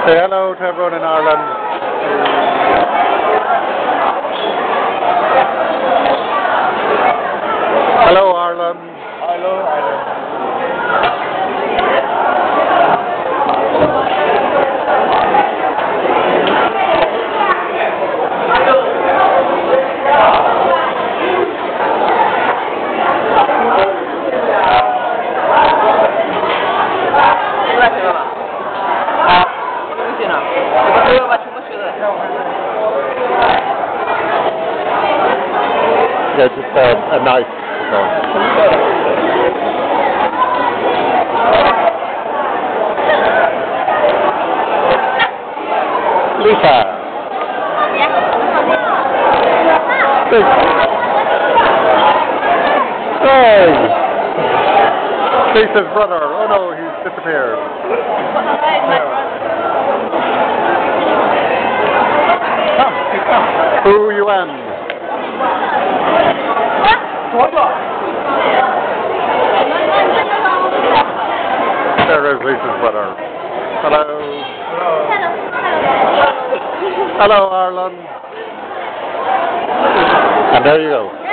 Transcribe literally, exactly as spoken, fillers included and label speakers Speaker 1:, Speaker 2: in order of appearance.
Speaker 1: Say hello to everyone in Ireland. Hello, Ireland.
Speaker 2: Hello, Ireland.
Speaker 1: Yeah, just uh, a nice song. Lisa. Big. Hey. Lisa's brother. Oh no, he's disappeared. Come, come. Who you am? There is Lisa's brother. Hello.
Speaker 2: Hello.
Speaker 1: Hello, Ireland. And there you go.